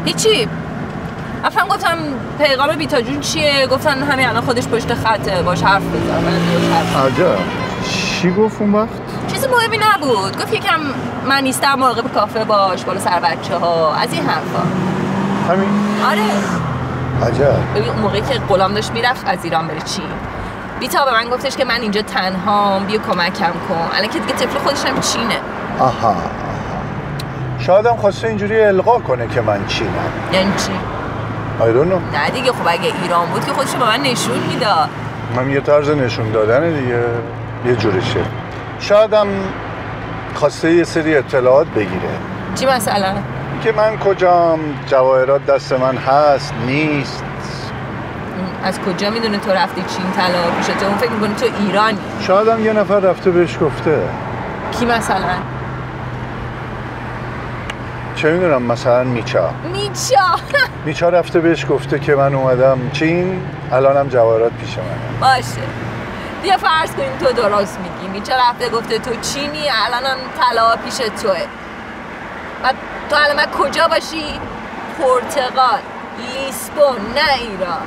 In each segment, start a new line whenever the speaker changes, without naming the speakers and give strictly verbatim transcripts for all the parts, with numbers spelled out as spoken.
هیچی. افهم گفتم پیغام بیتا جون چیه؟ گفتن همین الان خودش پشت خطه، باش حرف بزن.
عجب. چی گفت اون وقت؟
چیزی مهمی نبود. گفت یکم من نیستم مراقب کافه باش، بالا سر بچه ها، از این حرفا.
همین؟
آره.
عجب.
ببین اون موقعی که غلام داشت میرفت از ایران بره چین، بیتا به من گفتش که من اینجا تنهام، بیا کمکم کن. الان که دیگه طفل خودش هم چینه.
آها. شاید هم خواسته اینجوری القا کنه که من چینم.
یعنی چی؟
I don't know.
نه دیگه، خب اگه ایران بود که خودشو به من نشون میداد.
من یه طرز نشون دادن دیگه، یه جورشه. شاید هم خواسته یه سری اطلاعات بگیره.
چی مثلا؟
که من کجام، جواهرات دست من هست نیست.
از کجا میدونه تو رفتی چین طلا پیشه تو؟ اون فکر میکنه تو ایرانی.
شاید هم یه نفر رفته بهش گفته.
کی مثلا؟
چه میدونم، مثلا میچا
میچا
میچا رفته بهش گفته که من اومدم چین، الانم جواهرات پیش منه.
باشه بیا فرض کنیم تو درست میگی، میچا رفته گفته تو چینی، الانم طلا پیش توه. و تو الان من کجا باشی؟ پرتغال، لیسبون، نه ایران.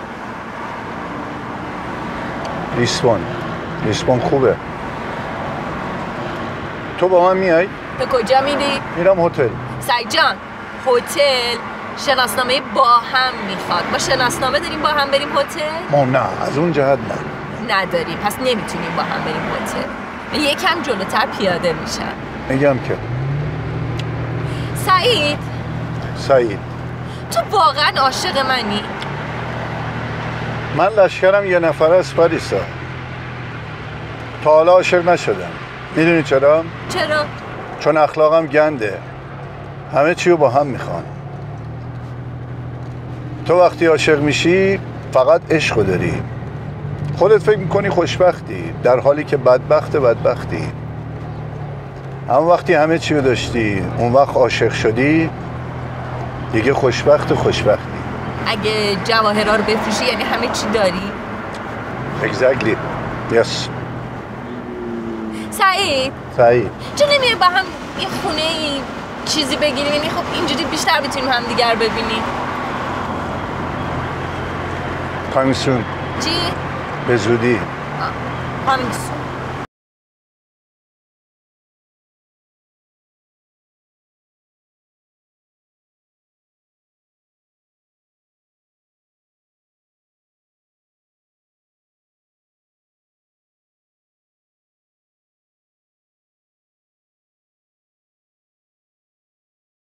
لیسبون. لیسبون خوبه. تو با من میای؟
تو کجا میری؟
میرم هتل.
سعید جان، هتل شناسنامه با هم میخواد. ما شناسنامه داریم با هم بریم هتل؟
ما نه، از اون جهت نه
نداریم، پس نمیتونیم با هم بریم هتل. یکم جلوتر پیاده میشم.
میگم که
سعید
سعید
تو واقعا عاشق منی؟
من لشکرم یه نفر از پاریسا، تا حالا عاشق نشدم. میدونی چرا؟
چرا؟
چون اخلاقم گنده، همه چی رو با هم میخوان. تو وقتی عاشق میشی فقط عشق داری، خودت فکر میکنی خوشبختی، در حالی که بدبخت بدبختی. اما وقتی همه چی رو داشتی، اون وقت عاشق شدی، دیگه خوشبخت خوشبختی.
اگه جواهرها رو بفروشی یعنی همه چی داری؟
Exactly. Yes.
سعید
سعید
چون نمیه با هم یه خونه ای چیزی بگیریم؟ یعنی خب اینجوری بیشتر میتونیم هم دیگر ببینیم.
Coming soon.
چی؟
به زودی.
Coming soon.